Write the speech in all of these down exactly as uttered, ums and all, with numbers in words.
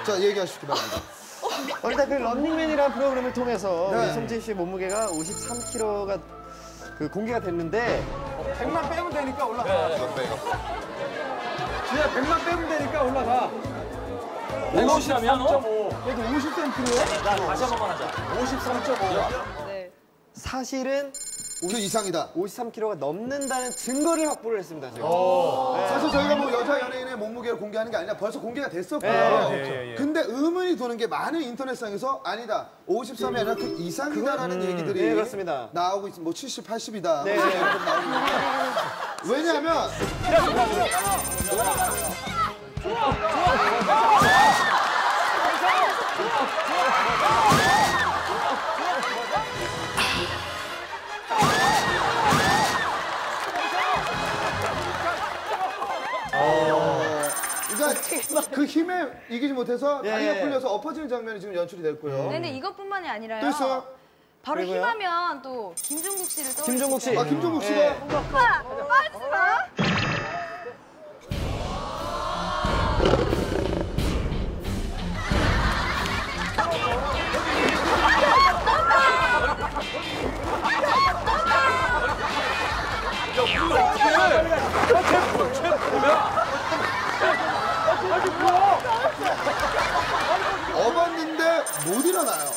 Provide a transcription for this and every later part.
자, 얘기하시기 바랍니다. 어, 일단 그 런닝맨이라는 프로그램을 통해서 네. 우리 송지희 씨 몸무게가 오십삼 킬로그램가 그 공개가 됐는데 백만 빼면 되니까 올라가. 진짜 백만 빼면 되니까 올라가. 오십삼이야 너? 그래도 오십삼 킬로야? 야 다시 한 번만 하자. 오십삼 점 오. 네. 사실은 그 이상이다. 오십삼 킬로그램가 넘는다는 증거를 확보를 했습니다. 제가. 네. 사실 저희가 뭐 여자 연예인의 몸무게를 공개하는 게 아니라 벌써 공개가 됐었고요. 네, 네, 네, 네. 근데 의문이 도는 게 많은 인터넷상에서 아니다. 오십삼이 아니라 그 이상이다라는 음, 얘기들이 네, 그렇습니다. 나오고 있습니다. 뭐 칠십, 팔십이다. 네. 뭐 이런 거 나오고 있는데 왜냐하면 그러니까 그 힘에 이기지 못해서 예. 다리가 풀려서 엎어지는 장면이 지금 연출이 됐고요. 네, 근데 이것뿐만이 아니라요. 또 있어요? 바로 그리고요? 힘하면 또 김종국 씨를 떠올리죠. 김종국 씨. 아, 김종국 씨가 예. 오빠, 빠지지 마. 업었는데 못 일어나요.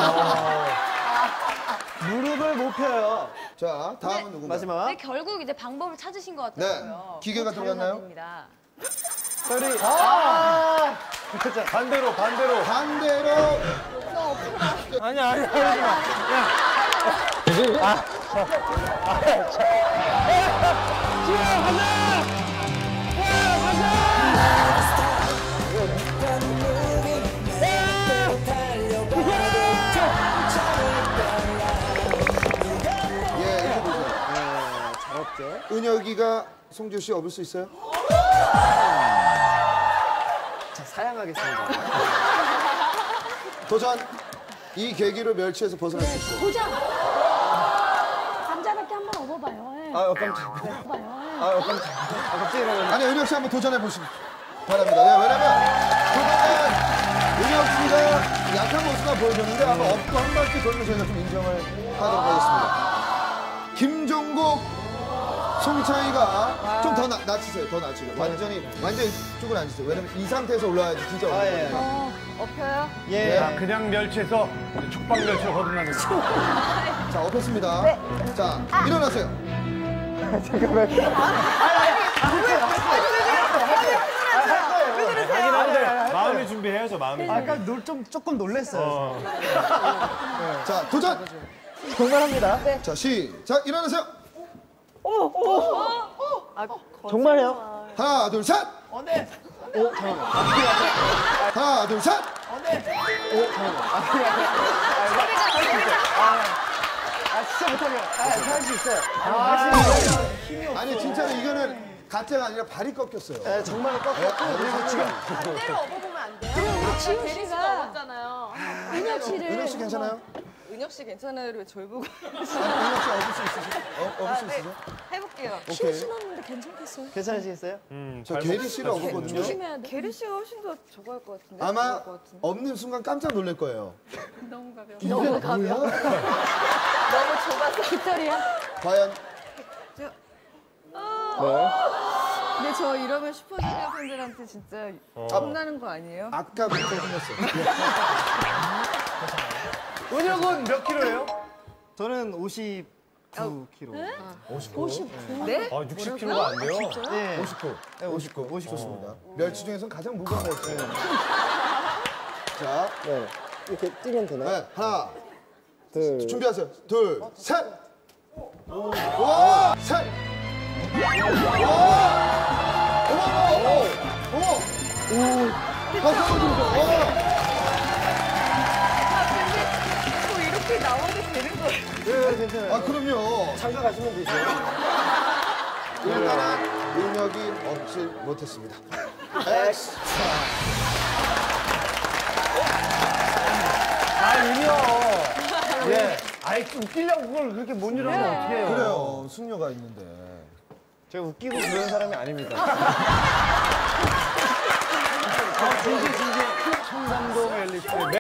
무릎을 못 펴요. 자, 다음은 누군가? 마지막. 근데 결국 이제 방법을 찾으신 것 같더라고요. 네. 기계가 꼭 들어갔나요? 자료사진입니다. 소리. 아! 진짜. 반대로 반대로. 반대로 아니야 아니야 하지 마. 야. 예, 이거 보세요. 잘했죠. 은혁이가 송지효 씨 업을 수 있어요? 자, 사양하겠습니다. 도전. 이 계기로 멸치에서 벗어날 수 있어요. 도전! 남자답게 한번 업어봐요. 예. 아, 깜짝. 업어봐요. 예. 아, 깜짝. 아, 갑자기 이러면. 아니, 은혁 씨 한번 도전해 보시기 바랍니다. 네, 왜냐면 그동안 은혁 씨가 약한 모습만 보여줬는데 아마 업고 한 바퀴 돌면 저희가 좀 인정을 하도록 하겠습니다. 김종국, 송창희가 좀 더 낮추세요. 더 낮추세요. 완전히, 완전히 이쪽은 앉으세요. 왜냐면 이 상태에서 올라와야지 진짜 아, 예. 올라와요. 어, 엎혀요? 예. 자, 그냥 멸치에서 죽방 멸치로 거듭나는 거. 자, 엎었습니다. 자, 일어나세요. 하긴 한데 마음의 준비해야죠 마음의 준비. 아까 놀, 좀, 조금 놀랬어요. 자, 도전! 정말합니다. 자, 시작! 일어나세요! 정말요? 하나, 둘, 셋! 하나, 둘, 셋! 아, 진짜 못하면. 아, 할 수 있어요. 아, 아니, 진짜로 이거는 가짜가 아니라 발이 꺾였어요. 네, 정말 꺾었고, 그리고 지금. 반대로 업어보면 안 돼요? 그럼 지훈 대리 씨가 씨가 업었잖아요. 은혁 씨를. 은혁 씨 괜찮아요? 은혁 씨 괜찮아요? 왜 저를 보고. 아니, 은혁 씨 업을 수 있으세요? 어, 업을 수 있으세요? 해볼게요. 키 신었는데 괜찮겠어요? 괜찮으시겠어요? 저 게리 씨를 업거든요. 조심해야 돼. 게리 씨가 훨씬 더 저거 할 것 같은데? 아마 잘할 것 같은데? 없는 순간 깜짝 놀랄 거예요. 너무 가벼워. 이게 뭐야? 너무 좁아서. 깃털이야? 과연 근데 저 이러면 슈퍼주니어 팬들한테 진짜 혼나는 거 아니에요? 아까부터 힘냈어요. 은혁은 몇 킬로예요? 저는 오십구 킬로그램. 네? 아 육십 킬로가 안 돼요. 네. 오십구. 네, 오십구. 오십구입니다. 멸치 중에서는 가장 무거운 멸치. 자, 네. 이렇게 뛰면 되나요? 네, 하나, 둘. 준비하세요. 둘, 셋! 와! 셋! 와! 어머, 어머, 어머! 어머! 오! 박수 한번 주세요. 뭐 이렇게 나와도 되는 거예요? 네, 괜찮아요. 아, 그럼요. 장가 가시면 되죠. 일단은 은혁이 얻지 못했습니다. 엑스. 아 은혁. 예. 아이 웃기려고 그걸 그렇게 못 일어나면 어떻게 해요? 그래요. 숙녀가 있는데. 제가 웃기고 그런 사람이 아닙니다. 진지 진지. 버킷리스트에